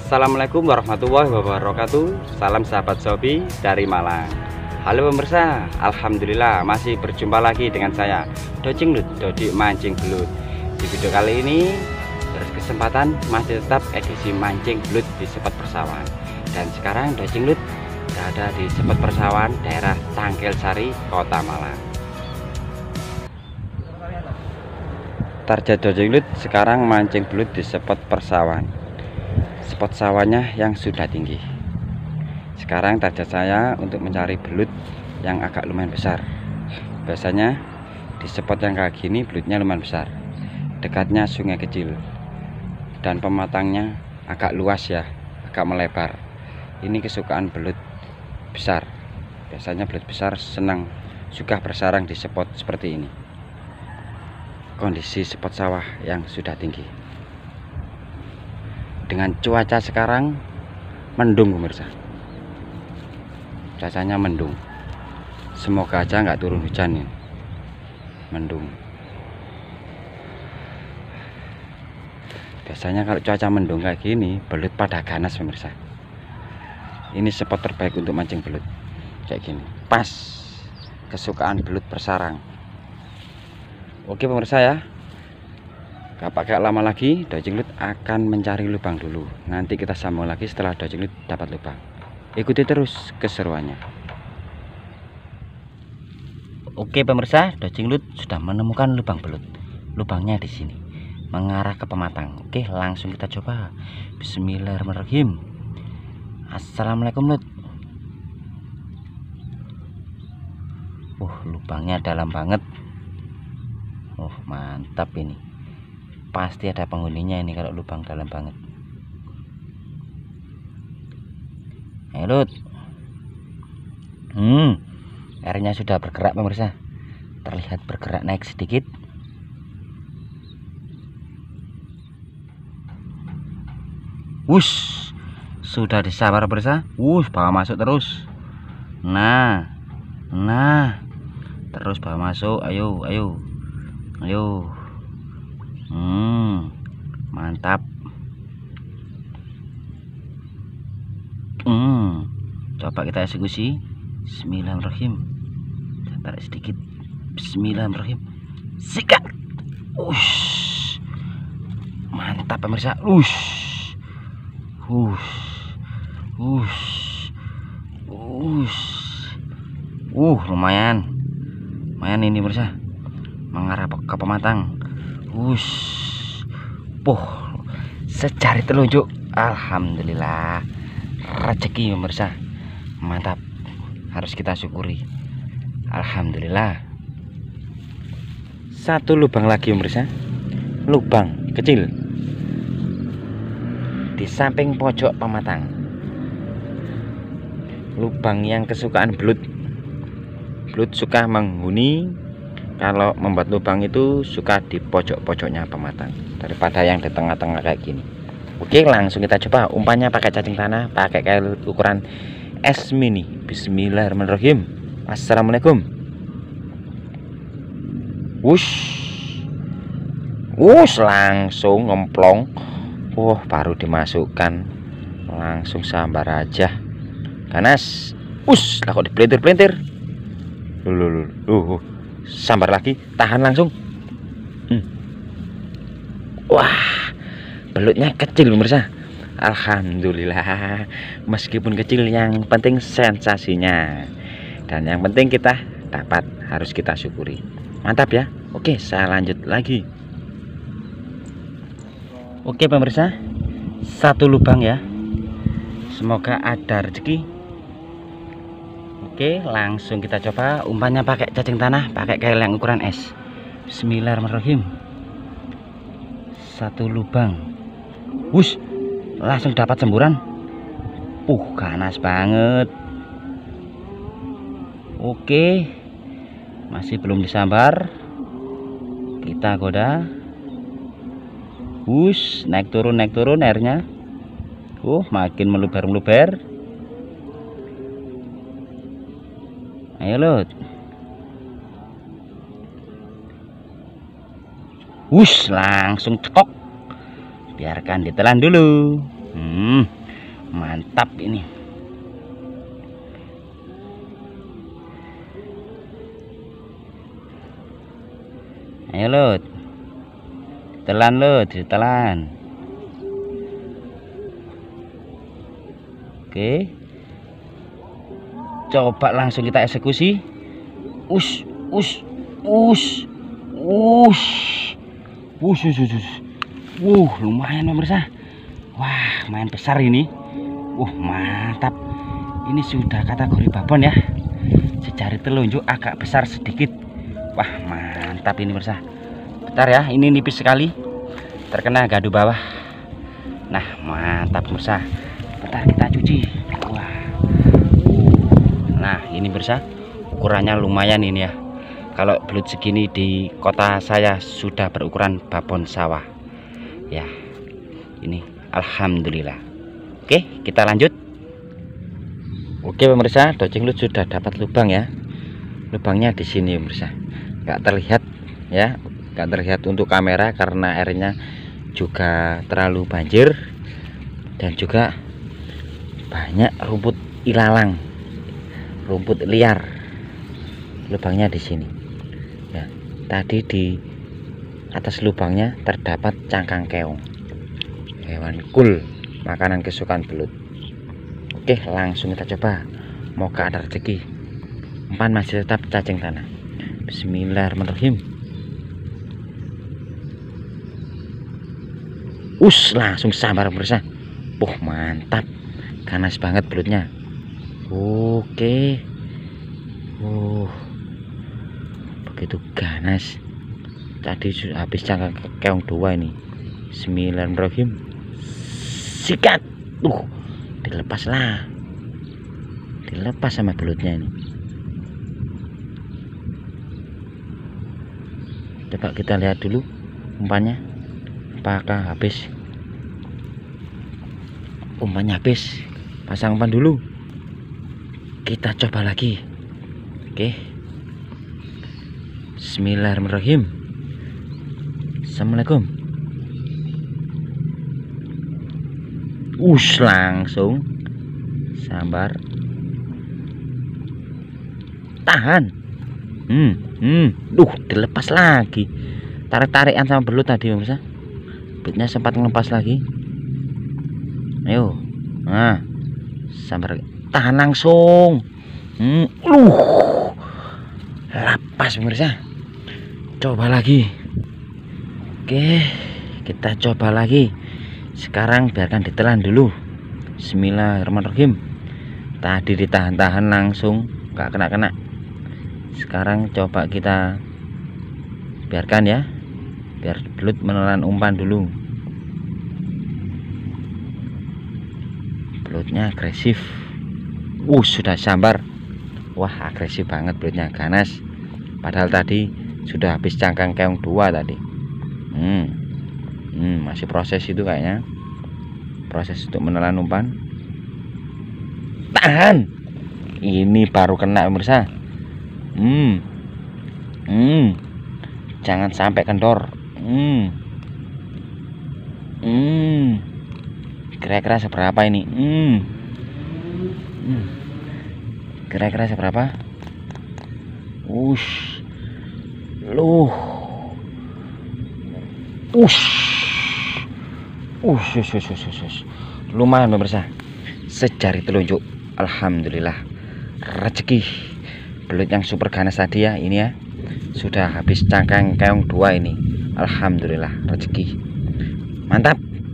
Assalamualaikum warahmatullahi wabarakatuh. Salam sahabat Shopee dari Malang. Halo pemirsa, alhamdulillah masih berjumpa lagi dengan saya Docing Lut, Dodi Mancing Belut. Di video kali ini berkesempatan masih tetap edisi mancing belut di Sepet Persawahan. Dan sekarang Docing Lut berada di Sepet Persawahan, daerah Cangkil Sari, Kota Malang. Target Docing Lut sekarang mancing belut di Sepet Persawahan. Spot sawahnya yang sudah tinggi. Sekarang target saya untuk mencari belut yang agak lumayan besar. Biasanya di spot yang kayak gini belutnya lumayan besar, dekatnya sungai kecil, dan pematangnya agak luas ya, agak melebar. Ini kesukaan belut besar. Biasanya belut besar senang suka bersarang di spot seperti ini. Kondisi spot sawah yang sudah tinggi. Dengan cuaca sekarang mendung pemirsa, cuacanya mendung, semoga aja nggak turun hujan nih. Mendung, biasanya kalau cuaca mendung kayak gini belut pada ganas pemirsa. Ini spot terbaik untuk mancing belut kayak gini, pas kesukaan belut bersarang. Oke pemirsa ya, gak pakai lama lagi, Docing Lut akan mencari lubang dulu. Nanti kita sambung lagi setelah Docing Lut dapat lubang. Ikuti terus keseruannya. Oke pemirsa, Docing Lut sudah menemukan lubang belut. Lubangnya di sini, mengarah ke pematang. Oke, langsung kita coba. Bismillahirrahmanirrahim. Assalamualaikum Lut. Lubangnya dalam banget. Mantap ini. Pasti ada penghuninya ini kalau lubang dalam banget. Ayo Lut. Airnya sudah bergerak pemirsa. Terlihat bergerak naik sedikit. Wush, sudah disabar pemirsa. Bawa masuk terus. Nah, terus bawa masuk. Ayo. Mantap. Coba kita eksekusi. Bismillahirrahmanirrahim. Kita tarik sedikit. Bismillahirrahmanirrahim. Sikat. Mantap pemirsa. Lumayan ini pemirsa, mengarah ke pematang. Secari telunjuk. Alhamdulillah, rezeki pemirsa, mantap, harus kita syukuri. Alhamdulillah. Satu lubang lagi pemirsa, lubang kecil di samping pojok pematang. Lubang yang kesukaan belut. Belut suka menghuni kalau membuat lubang itu suka di pojok-pojoknya pematang daripada yang di tengah-tengah kayak gini. Oke, langsung kita coba. Umpannya pakai cacing tanah, pakai kail ukuran S mini. Bismillahirrahmanirrahim. Assalamualaikum. Langsung ngemplong. Baru dimasukkan langsung sambar aja. Ganas. Lah kok dipelintir-pelintir. Sambar lagi, tahan langsung. Belutnya kecil pemirsa. Alhamdulillah, meskipun kecil yang penting sensasinya, dan yang penting kita dapat, harus kita syukuri. Mantap ya. Oke, saya lanjut lagi. Oke pemirsa, satu lubang ya, semoga ada rezeki. Oke, langsung kita coba. Umpannya pakai cacing tanah, pakai kail yang ukuran S. Bismillahirrahmanirrahim. Satu lubang. Langsung dapat semburan. Ganas banget. Oke, masih belum disambar. Kita goda. Naik turun airnya. Makin meluber. Ayo Lut. Langsung cekok. Biarkan ditelan dulu. Mantap ini. Ayo Lut, ditelan Lut, ditelan. Oke, coba langsung kita eksekusi. Ush. Lumayan pemirsa. Wah, main besar ini. Mantap. Ini sudah kategori babon ya. Sejari telunjuk agak besar sedikit. Wah, mantap ini pemirsa. Bentar ya, ini nipis sekali. Terkena gadu bawah. Nah, mantap pemirsa. Bentar kita cuci. Wah. Nah, ini pemirsa. Ukurannya lumayan ini ya. Kalau belut segini di kota saya sudah berukuran babon sawah. Ya. Ini alhamdulillah. Oke, kita lanjut. Oke pemirsa, Doceng Lut sudah dapat lubang ya. Lubangnya di sini pemirsa. Nggak terlihat ya, nggak terlihat untuk kamera karena airnya juga terlalu banjir dan juga banyak rumput ilalang, rumput liar. Lubangnya di sini. Ya, tadi di atas lubangnya terdapat cangkang keong, hewan kul, makanan kesukaan belut. Oke, langsung kita coba. Moga ada rezeki. Umpan masih tetap cacing tanah. Bismillahirrahmanirrahim. Langsung sambar pemirsa. Mantap. Ganas banget belutnya. Oke. Begitu ganas. Tadi sudah habis cangkang keong 2 ini. Bismillahirrahmanirrahim. Sikat. Dilepas lah. Dilepas sama belutnya ini. Coba kita lihat dulu umpannya. Apakah habis? Umpannya habis. Pasang umpan dulu. Kita coba lagi. Oke. Bismillahirrahmanirrahim. Assalamualaikum. Langsung sambar. Tahan. Dilepas lagi. Tarik-tarikan sama belut tadi pemirsa. Belutnya sempat ngelepas lagi. Ayo. Nah, sambar. Tahan langsung. Lepas pemirsa. Coba lagi. Oke, kita coba lagi. Sekarang biarkan ditelan dulu. Bismillahirrahmanirrahim. Tadi ditahan-tahan langsung nggak kena-kena. Sekarang coba kita biarkan ya, biar belut menelan umpan dulu. Belutnya agresif. Sudah sambar. Wah, agresif banget belutnya, ganas. Padahal tadi sudah habis cangkang keong 2 tadi. Masih proses itu kayaknya. Proses untuk menelan umpan. Tahan. Ini baru kena pemirsa. Jangan sampai kendor. Kira-kira seberapa ini? Kira-kira seberapa? Lumayan pemirsa. Sejari telunjuk. Alhamdulillah. Rezeki. Belut yang super ganas tadi ya, ini ya. Sudah habis cangkang keong 2 ini. Alhamdulillah, rezeki. Mantap.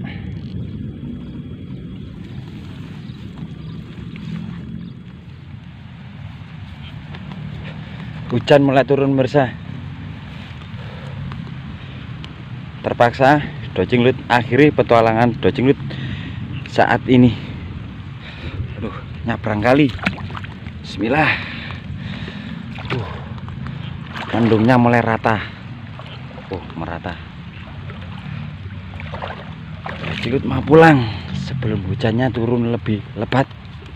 Hujan mulai turun pemirsa. Terpaksa Doceng Lut akhiri petualangan Doceng Lut saat ini. Nyabrang kali. Bismillah. Kandungnya mulai rata. Merata. Doceng Lut mau pulang sebelum hujannya turun lebih lebat.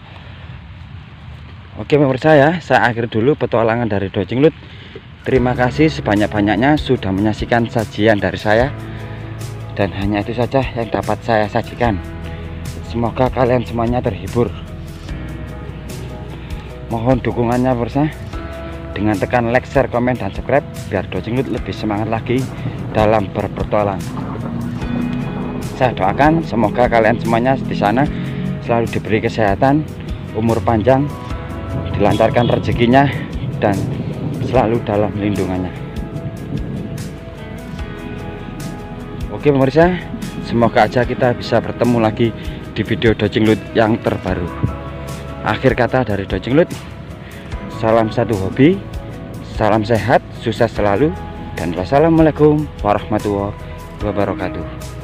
Oke pemirsa ya, saya akhiri dulu petualangan dari Doceng Lut. Terima kasih sebanyak-banyaknya sudah menyaksikan sajian dari saya. Dan hanya itu saja yang dapat saya sajikan. Semoga kalian semuanya terhibur. Mohon dukungannya bersama dengan tekan like, share, komen, dan subscribe biar Dojeng Lut lebih semangat lagi dalam berpetualang. Saya doakan semoga kalian semuanya di sana selalu diberi kesehatan, umur panjang, dilancarkan rezekinya, dan selalu dalam lindungannya. Oke pemirsa, semoga aja kita bisa bertemu lagi di video Dojeng Lut yang terbaru. Akhir kata dari Dojeng Lut, salam satu hobi, salam sehat, sukses selalu, dan wassalamualaikum warahmatullahi wabarakatuh.